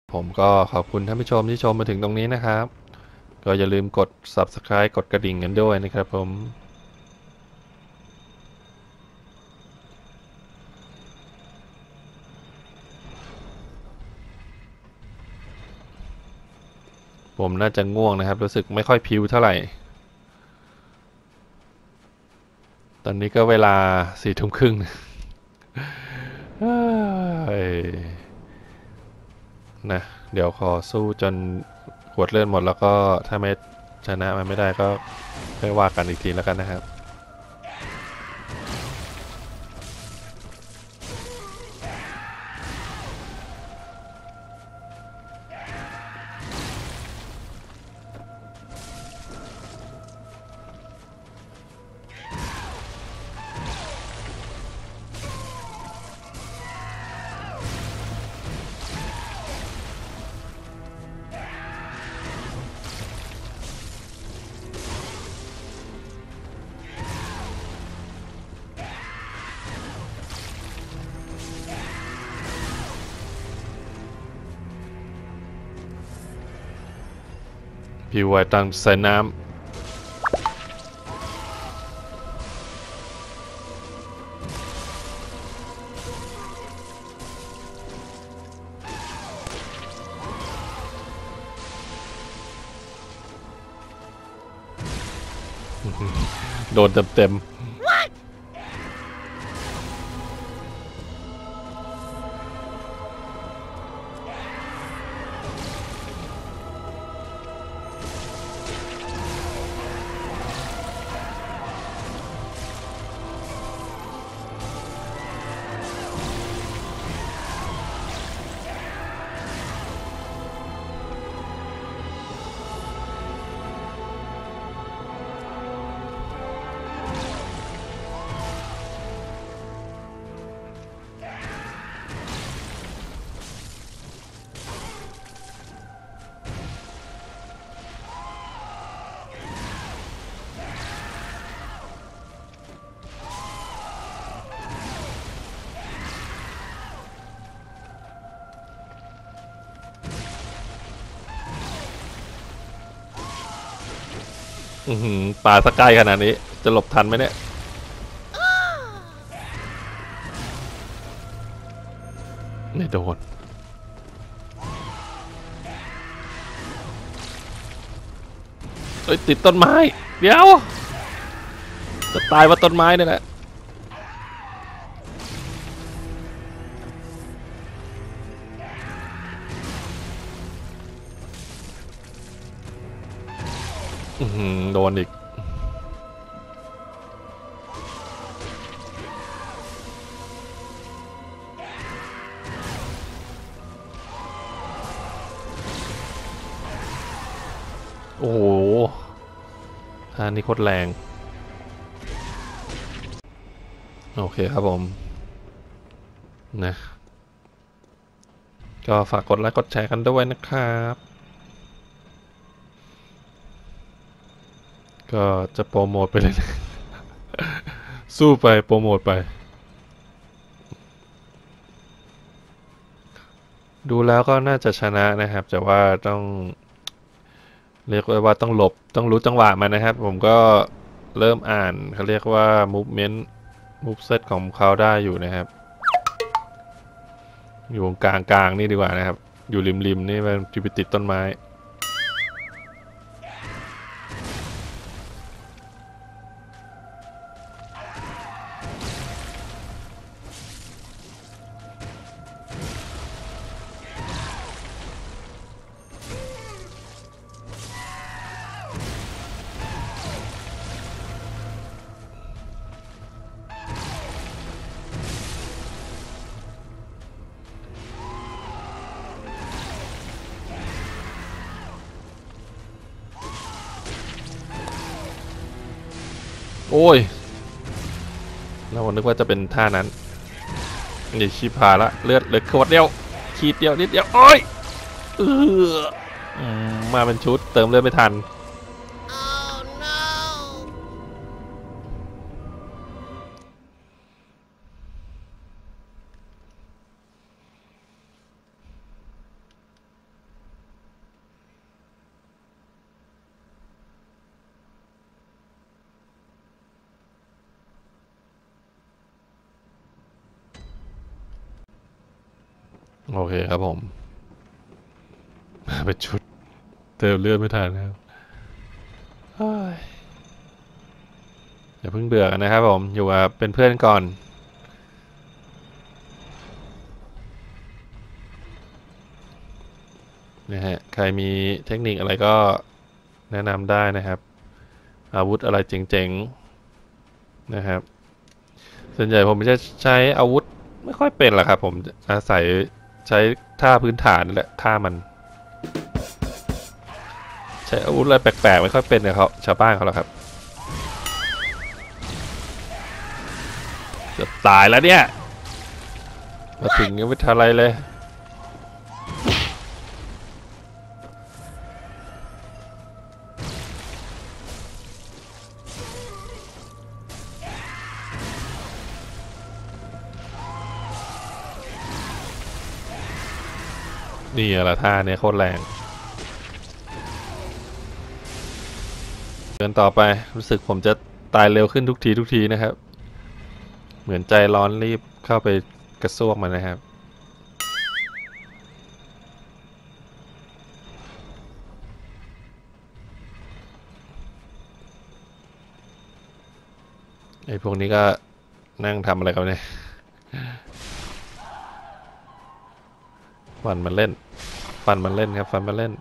ผมก็ขอบคุณท่านผู้ชมที่ชมมาถึงตรงนี้นะครับก็อย่าลืมกด Subscribe กดกระดิ่งกันด้วยนะครับผมน่าจะง่วงนะครับรู้สึกไม่ค่อยพิวเท่าไหร่ตอนนี้ก็เวลา4 ทุ่มครึ่งนะเดี๋ยวขอสู้จนขวดเลือดหมดแล้วก็ถ้าไม่ชนะมันไม่ได้ก็ค่อยว่ากันอีกทีแล้วกันนะครับ พิวไว้ตั้งใส่น้ำโดนเต็มๆป่าสักใกล้ขนาดนี้จะหลบทันไหมเนี่ยไม่โดนเอ้ยติดต้นไม้เดี๋ยวจะตายว่าต้นไม้นี่แหละโดนอีกโอ้โหท่านี้โคตรแรงโอเคครับผมนะก็ฝากกดไลค์กดแชร์กันด้วยนะครับก็จะโปรโมทไปเลยนะสู้ไปโปรโมทไปดูแล้วก็น่าจะชนะนะครับแต่ว่าต้องเรียกว่าต้องหลบต้องรู้จังหวะมันนะครับผมก็เริ่มอ่านเขาเรียกว่า movement moveset ของเขาได้อยู่นะครับอยู่กลางนี่ดีกว่านะครับอยู่ริมนี่มันจะไปติดต้นไม้โอ้ยเรานึกว่าจะเป็นท่านั้นนี่ชิพาละเลือดเหลือขวดเดียวขีดเดียวนิดเดียวโอ้ยเออมาเป็นชุดเติมเลือดไม่ทันโอเคครับผมเป็นชุดเติมเลือดไม่ทันนะครับเฮ้ยอย่าเพิ่งเบื่อกันนะครับผมอยู่กับเป็นเพื่อนก่อนนะฮะใครมีเทคนิคอะไรก็แนะนำได้นะครับอาวุธอะไรเจ๋งๆนะครับส่วนใหญ่ผมจะใช้อาวุธไม่ค่อยเป็นหรอกครับผมอาศัยใช้ท่าพื้นฐานนั่นแหละท่ามันใช้อาวุธอะไรแปลกๆไม่ค่อยเป็นกับเขาชาวบ้านเขาหรอกครับจะตายแล้วเนี่ยมาถึงยังไม่ทันอะไรเลยนี่แหละท่าเนี่ยโคตรแรงเดินต่อไปรู้สึกผมจะตายเร็วขึ้นทุกทีนะครับเหมือนใจร้อนรีบเข้าไปกระซวกมันนะครับไอ้พวกนี้ก็นั่งทำอะไรกันเนี่ยฟันมันเล่นฟันมันเล่นครับฟันมันเล่น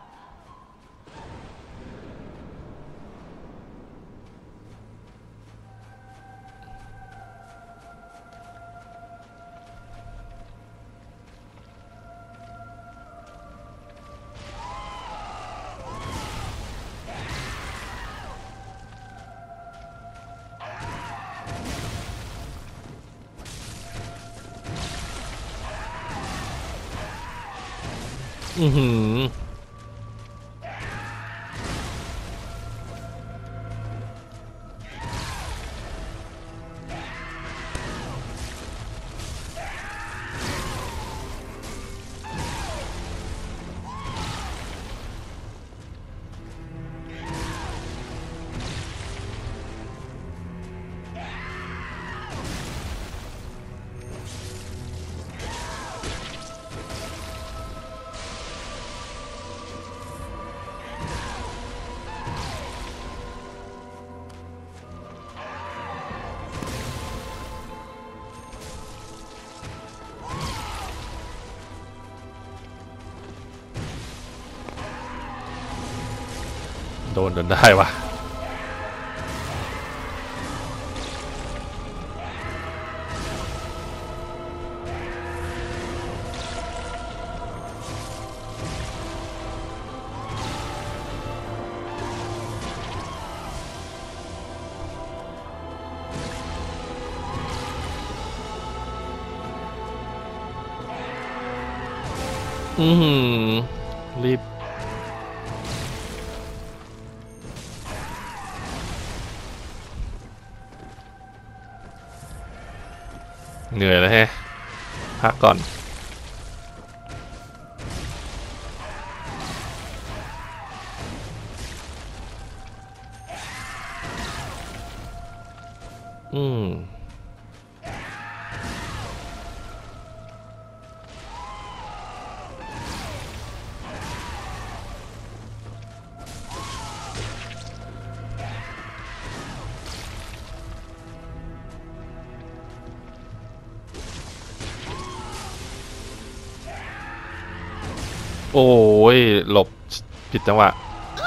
อือหือโดนจนได้วะอือหือรีบเหนื่อยแล้วแฮะพักก่อนอืมโอ้ยหลบผิดจังหวะ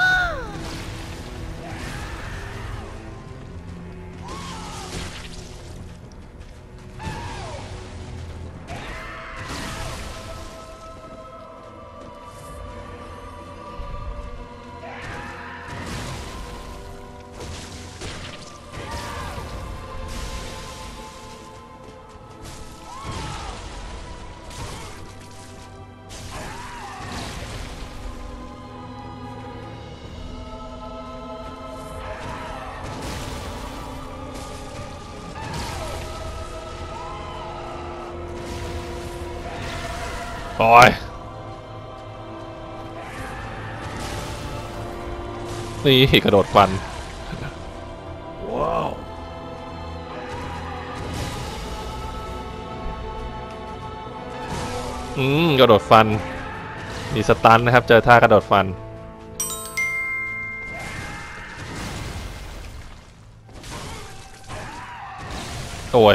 โอ้ยนี่กระโดดฟันว้าวกระโดดฟันมีสตันนะครับเจอท่ากระโดดฟันโอ้ย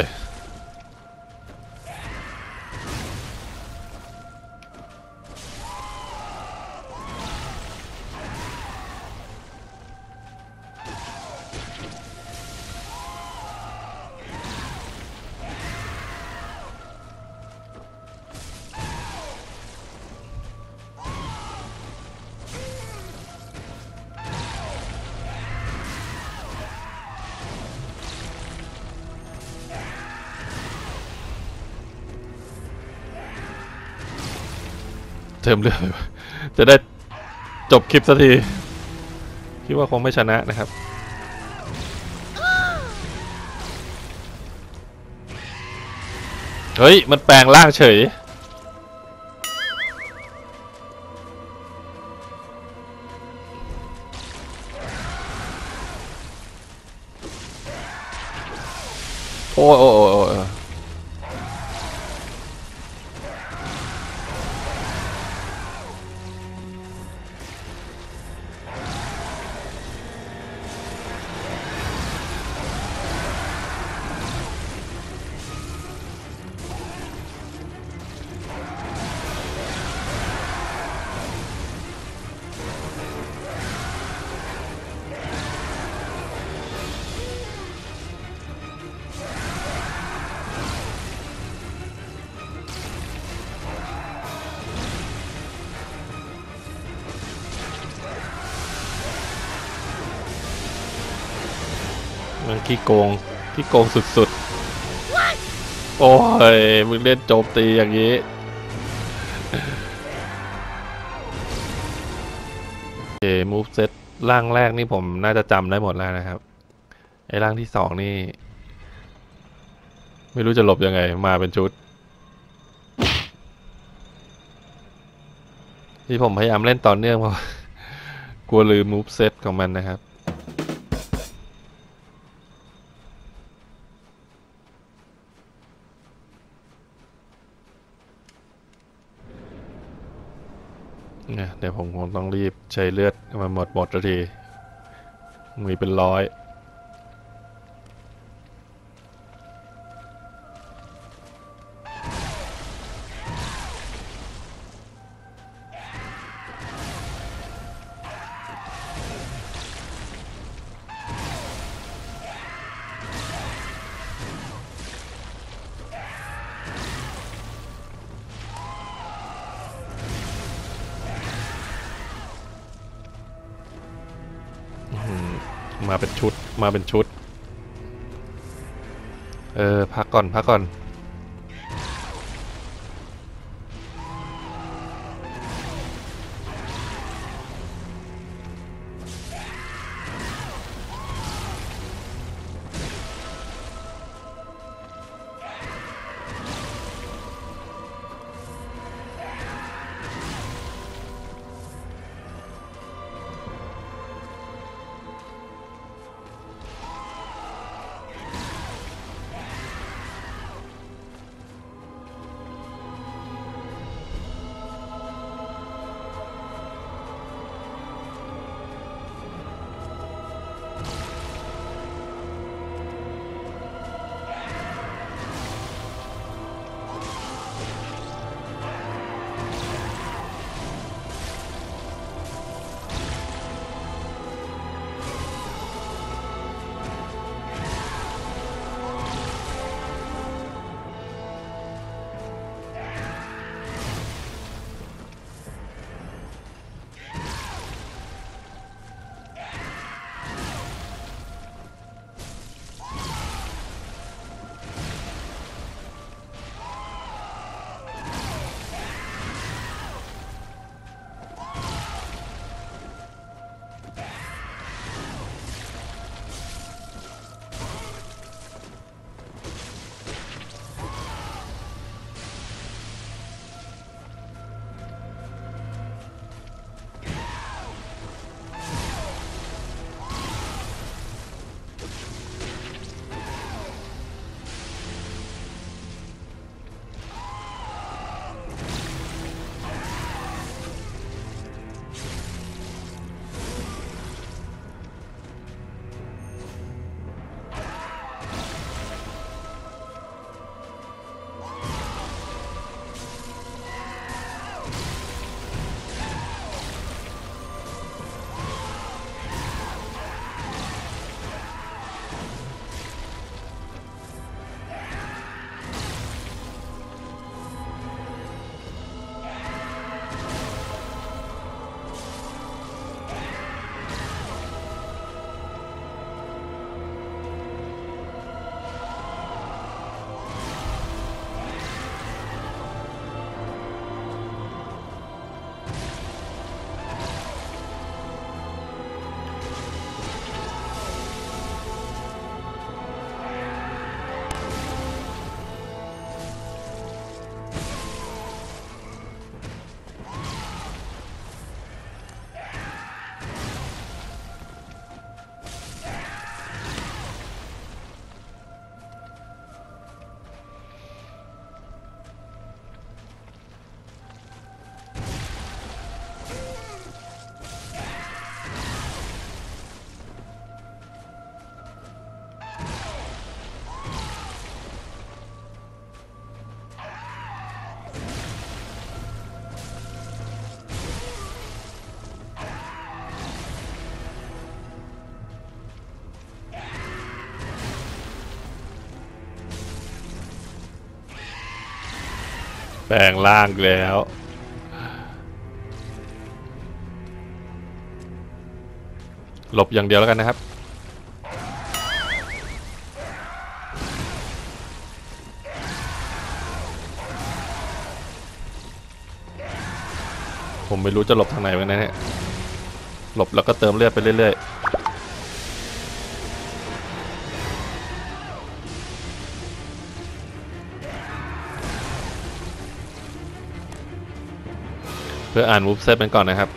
เติมเลือดจะได้จบคลิปสักทีคิดว่าคงไม่ชนะนะครับเฮ้ยมันแปลงร่างเฉยโอ้ยโอ้ยโอ้ยมันขี้โกงสุดๆโอ้ยมึงเล่นโจมตีอย่างนี้โอเคมูฟเซตร่างแรกนี่ผมน่าจะจำได้หมดแล้วนะครับไอ้ร่างที่สองนี่ไม่รู้จะหลบยังไงมาเป็นชุดที่ผมพยายามเล่นต่อเนื่องเพราะกลัวลืมมูฟเซตของมันนะครับเนี่ยเดี๋ยวผมคงต้องรีบใช้เลือดมาหมดทีมีเป็นร้อยมาเป็นชุดพักก่อนแปลงร่างแล้วหลบอย่างเดียวแล้วกันนะครับผมไม่รู้จะหลบทางไหนเหมือนกันนะเนี่ยหลบแล้วก็เติมเลือดไปเรื่อยๆเพื่ออ่านมูฟเซตเป็นก่อนนะครับ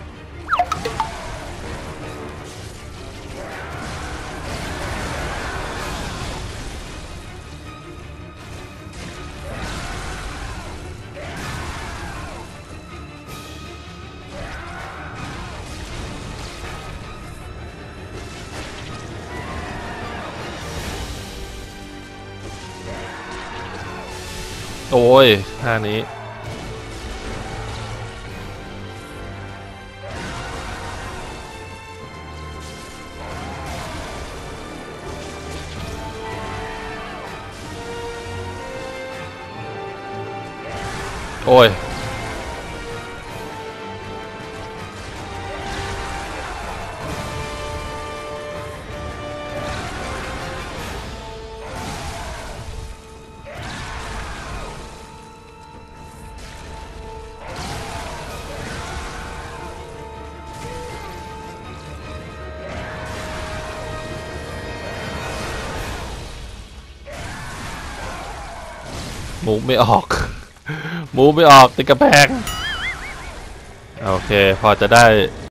โอ้ยท่านี้โอ้ยมูฟไม่ออก มูฟไม่ออกติดกระแพงโอเคพอจะได้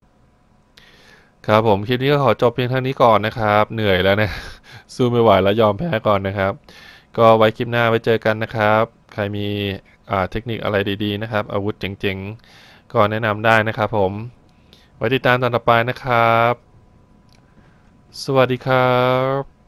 ครับผมคลิปนี้ก็ขอจบเพียงเท่านี้ก่อนนะครับเหนื่อยแล้วนะสู้ไม่ไหวแล้วยอมแพ้ก่อนนะครับก็ไว้คลิปหน้าไว้เจอกันนะครับใครมีเทคนิคอะไรดีๆนะครับอาวุธเจ๋งๆก็แนะนำได้นะครับผมไว้ติดตามตอนต่อไปนะครับสวัสดีครับ